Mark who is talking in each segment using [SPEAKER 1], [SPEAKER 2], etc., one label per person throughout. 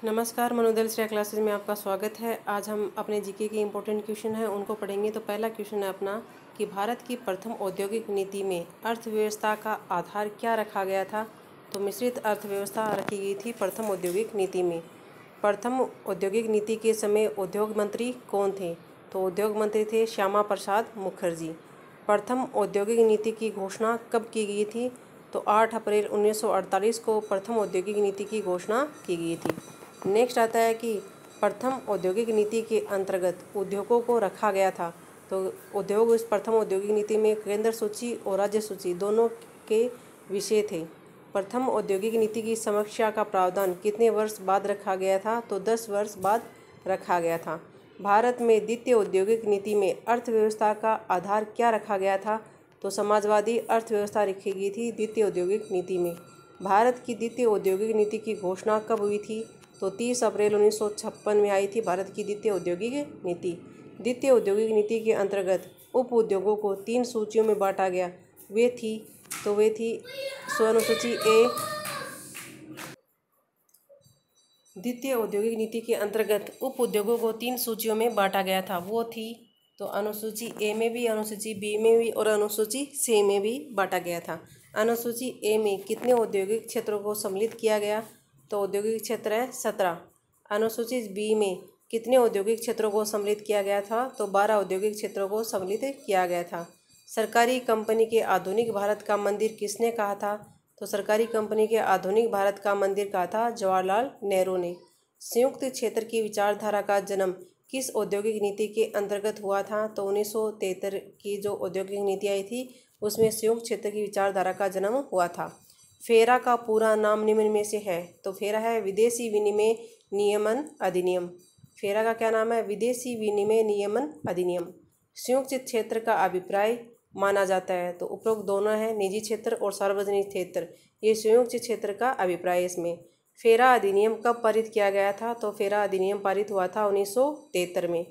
[SPEAKER 1] नमस्कार, मनोदल श्रेया क्लासेस में आपका स्वागत है। आज हम अपने जीके के इम्पोर्टेंट क्वेश्चन है उनको पढ़ेंगे। तो पहला क्वेश्चन है अपना कि भारत की प्रथम औद्योगिक नीति में अर्थव्यवस्था का आधार क्या रखा गया था। तो मिश्रित अर्थव्यवस्था रखी गई थी प्रथम औद्योगिक नीति में। प्रथम औद्योगिक नीति के समय उद्योग मंत्री कौन थे। तो उद्योग मंत्री थे श्यामा प्रसाद मुखर्जी। प्रथम औद्योगिक नीति की घोषणा कब की गई थी। तो 8 अप्रैल 1948 को प्रथम औद्योगिक नीति की घोषणा की गई थी। नेक्स्ट आता है कि प्रथम औद्योगिक नीति के अंतर्गत उद्योगों को रखा गया था। तो उद्योग इस प्रथम औद्योगिक नीति में केंद्र सूची और राज्य सूची दोनों के विषय थे। प्रथम औद्योगिक नीति की समीक्षा का प्रावधान कितने वर्ष बाद रखा गया था। तो 10 वर्ष बाद रखा गया था। भारत में द्वितीय औद्योगिक नीति में अर्थव्यवस्था का आधार क्या रखा गया था। तो समाजवादी अर्थव्यवस्था रखी गई थी द्वितीय औद्योगिक नीति में। भारत की द्वितीय औद्योगिक नीति की घोषणा कब हुई थी। तो 30 अप्रैल 1956 में आई थी भारत की द्वितीय औद्योगिक नीति। द्वितीय औद्योगिक नीति के अंतर्गत उप उद्योगों को 3 सूचियों में बांटा गया। वे थी अनुसूची ए। द्वितीय औद्योगिक नीति के अंतर्गत उप उद्योगों को 3 सूचियों में बांटा गया था। वो थी तो अनुसूची ए में भी, अनुसूची बी में भी और अनुसूची सी में भी बांटा गया था। अनुसूची ए में कितने औद्योगिक क्षेत्रों को सम्मिलित किया गया। तो औद्योगिक क्षेत्र है 17। अनुसूची बी में कितने औद्योगिक क्षेत्रों को सम्मिलित किया गया था। तो 12 औद्योगिक क्षेत्रों को सम्मिलित किया गया था। सरकारी कंपनी के आधुनिक भारत का मंदिर किसने कहा था। तो सरकारी कंपनी के आधुनिक भारत का मंदिर कहा था जवाहरलाल नेहरू ने। संयुक्त क्षेत्र की विचारधारा का जन्म किस औद्योगिक नीति के अंतर्गत हुआ था। तो 1973 की जो औद्योगिक नीति आई थी उसमें संयुक्त क्षेत्र की विचारधारा का जन्म हुआ था। फेरा का पूरा नाम निम्न में से है। तो फेरा है विदेशी विनिमय नियमन अधिनियम। फेरा का क्या नाम है। विदेशी विनिमय नियमन अधिनियम। संयुक्त क्षेत्र का अभिप्राय माना जाता है। तो उपरोक्त दोनों है निजी क्षेत्र और सार्वजनिक क्षेत्र। ये संयुक्त क्षेत्र का अभिप्राय है इसमें। फेरा अधिनियम कब पारित किया गया था। तो फेरा अधिनियम पारित हुआ था 1973 में।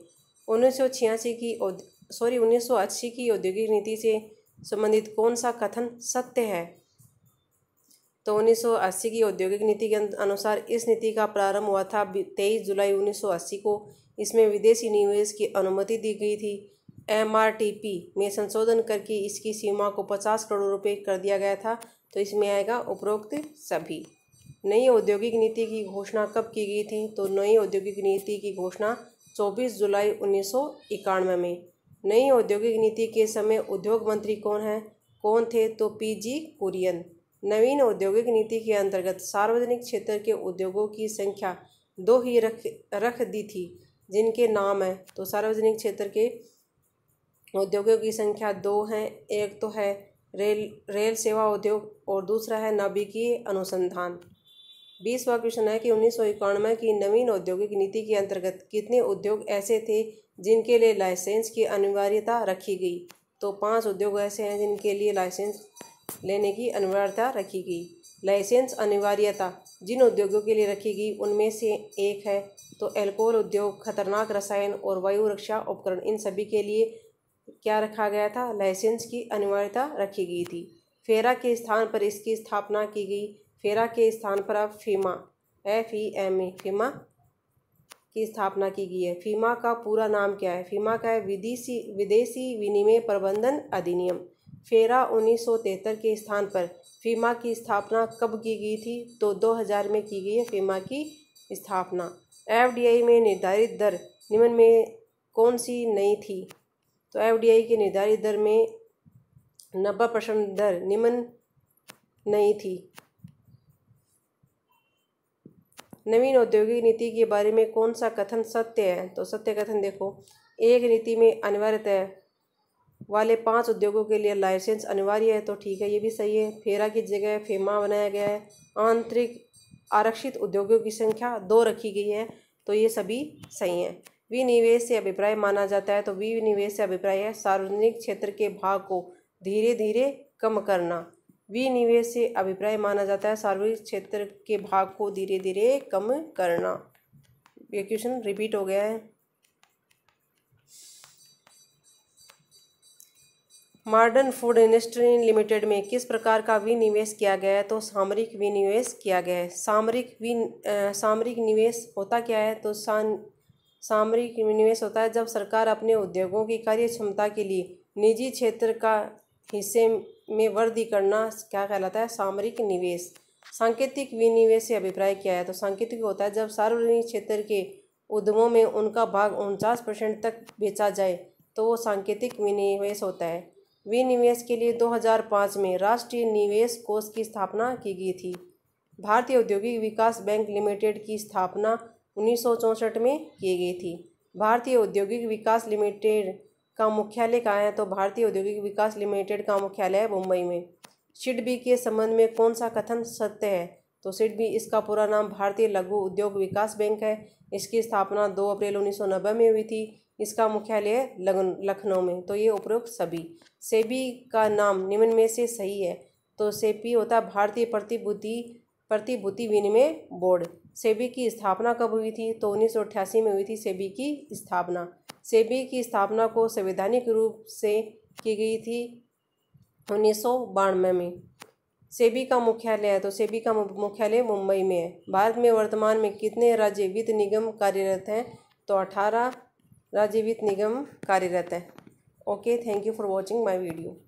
[SPEAKER 1] 1980 की औद्योगिक नीति से संबंधित कौन सा कथन सत्य है। तो 1980 की औद्योगिक नीति के अनुसार इस नीति का प्रारंभ हुआ था 23 जुलाई 1980 को। इसमें विदेशी निवेश की अनुमति दी गई थी। MRTP में संशोधन करके इसकी सीमा को 50 करोड़ रुपए कर दिया गया था। तो इसमें आएगा उपरोक्त सभी। नई औद्योगिक नीति की घोषणा कब की गई थी। तो नई औद्योगिक नीति की घोषणा 24 जुलाई 1991 में। नई औद्योगिक नीति के समय उद्योग मंत्री कौन थे। तो PG कुरियन। नवीन औद्योगिक नीति के अंतर्गत सार्वजनिक क्षेत्र के उद्योगों की संख्या 2 ही रख दी थी जिनके नाम है। तो सार्वजनिक क्षेत्र के उद्योगों की संख्या 2 हैं। एक तो है रेल सेवा उद्योग और दूसरा है नाभिकीय अनुसंधान। 20वां क्वेश्चन है कि 1991 की नवीन औद्योगिक नीति के अंतर्गत कितने उद्योग ऐसे थे जिनके लिए लाइसेंस की अनिवार्यता रखी गई। तो 5 उद्योग ऐसे हैं जिनके लिए लाइसेंस लेने की अनिवार्यता रखी गई। लाइसेंस अनिवार्यता जिन उद्योगों के लिए रखी गई उनमें से एक है तो अल्कोहल उद्योग, खतरनाक रसायन और वायु रक्षा उपकरण। इन सभी के लिए क्या रखा गया था। लाइसेंस की अनिवार्यता रखी गई थी। फेरा के स्थान पर इसकी स्थापना की गई। फेरा के स्थान पर अब फीमा FEMA की स्थापना की गई है। फीमा का पूरा नाम क्या है। फीमा का है विदेशी विनिमय प्रबंधन अधिनियम। फेरा 1973 के स्थान पर फीमा की स्थापना कब की गई थी। तो 2000 में की गई है फीमा की स्थापना। FDI में निर्धारित दर निम्न में कौन सी नहीं थी। तो FDI की निर्धारित दर में 90% दर निम्न नहीं थी। नवीन औद्योगिक नीति के बारे में कौन सा कथन सत्य है। तो सत्य कथन देखो, एक नीति में अनिवार्यता वाले 5 उद्योगों के लिए लाइसेंस अनिवार्य है। तो ठीक है, ये भी सही है। फेरा की जगह फेमा बनाया गया है। आंतरिक आरक्षित उद्योगों की संख्या 2 रखी गई है। तो ये सभी सही हैं। विनिवेश से अभिप्राय माना जाता है। तो विनिवेश से अभिप्राय है सार्वजनिक क्षेत्र के भाग को धीरे धीरे कम करना। विनिवेश से अभिप्राय माना जाता है सार्वजनिक क्षेत्र के भाग को धीरे धीरे कम करना। ये क्वेश्चन रिपीट हो गया है। मॉडर्न फूड इंडस्ट्री लिमिटेड में किस प्रकार का विनिवेश किया गया है? तो सामरिक विनिवेश किया गया है। सामरिक निवेश होता क्या है? तो सामरिक विनिवेश होता है जब सरकार अपने उद्योगों की कार्य क्षमता के लिए निजी क्षेत्र का हिस्से में वृद्धि करना क्या कहलाता है? सामरिक निवेश। सांकेतिक विनिवेश से अभिप्राय क्या है? तो सांकेतिक होता है जब सार्वजनिक क्षेत्र के उद्यमों में उनका भाग 49% तक बेचा जाए तो वो सांकेतिक विनिवेश होता है। विनिवेश के लिए 2005 में राष्ट्रीय निवेश कोष की स्थापना की गई थी। भारतीय औद्योगिक विकास बैंक लिमिटेड की स्थापना 1964 में की गई थी। भारतीय औद्योगिक विकास लिमिटेड का मुख्यालय कहाँ है? तो भारतीय औद्योगिक विकास लिमिटेड का मुख्यालय है मुंबई में। सिडबी के संबंध में कौन सा कथन सत्य है? तो सिडबी इसका पूरा नाम भारतीय लघु उद्योग विकास बैंक है। इसकी स्थापना 2 अप्रैल 1990 में हुई थी। इसका मुख्यालय लखनऊ में। तो ये उपरोक्त सभी। सेबी का नाम निम्न में से सही है? तो सेबी होता है भारतीय प्रतिभूति विनिमय बोर्ड। सेबी की स्थापना कब हुई थी? तो 1988 में हुई थी सेबी की स्थापना। सेबी की स्थापना को संवैधानिक रूप से की गई थी 1992 में। सेबी का मुख्यालय है? तो सेबी का मुख्यालय मुंबई में है। भारत में वर्तमान में कितने राज्य वित्त निगम कार्यरत हैं? तो 18 राज्य वित्त निगम कार्यरत है। Okay, thank you for watching my video.